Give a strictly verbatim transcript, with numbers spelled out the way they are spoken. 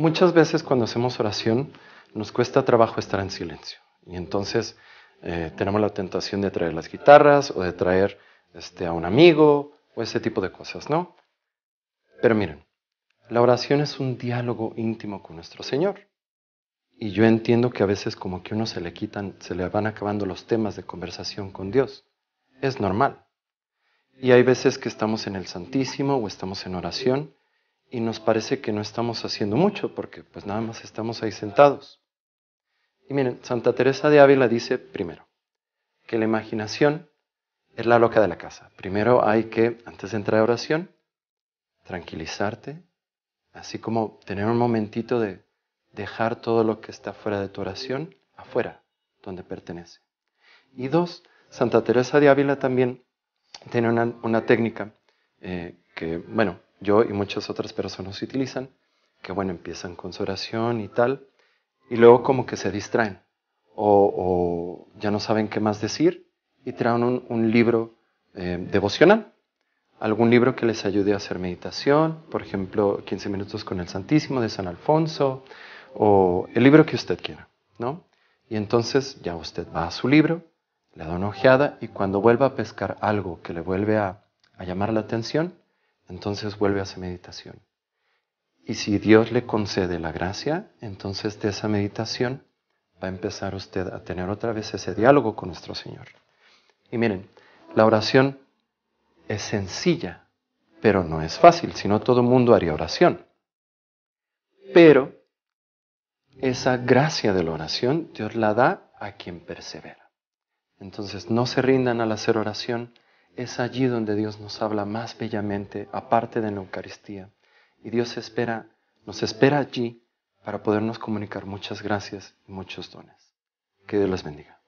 muchas veces cuando hacemos oración nos cuesta trabajo estar en silencio. Y entonces eh, tenemos la tentación de traer las guitarras o de traer este, a un amigo o ese tipo de cosas, ¿no? Pero miren, la oración es un diálogo íntimo con nuestro Señor. Y yo entiendo que a veces como que uno se le quitan, se le van acabando los temas de conversación con Dios. Es normal. Y hay veces que estamos en el Santísimo o estamos en oración y nos parece que no estamos haciendo mucho porque pues nada más estamos ahí sentados. Y miren, Santa Teresa de Ávila dice primero que la imaginación es la loca de la casa. Primero hay que, antes de entrar a oración, tranquilizarte, así como tener un momentito de dejar todo lo que está fuera de tu oración afuera, donde pertenece. Y dos, Santa Teresa de Ávila también tiene una, una técnica eh, que, bueno, yo y muchas otras personas utilizan, que, bueno, empiezan con su oración y tal, y luego como que se distraen, o, o ya no saben qué más decir, y traen un, un libro eh, devocional, algún libro que les ayude a hacer meditación, por ejemplo, quince minutos con el Santísimo de San Alfonso, o el libro que usted quiera, ¿no? Y entonces ya usted va a su libro, le da una ojeada y cuando vuelva a pescar algo que le vuelve a, a llamar la atención, entonces vuelve a hacer meditación. Y si Dios le concede la gracia, entonces de esa meditación va a empezar usted a tener otra vez ese diálogo con nuestro Señor. Y miren, la oración es sencilla, pero no es fácil, si no todo el mundo haría oración. Pero esa gracia de la oración Dios la da a quien persevera. Entonces no se rindan al hacer oración, es allí donde Dios nos habla más bellamente, aparte de la Eucaristía. Y Dios espera, nos espera allí para podernos comunicar muchas gracias y muchos dones. Que Dios les bendiga.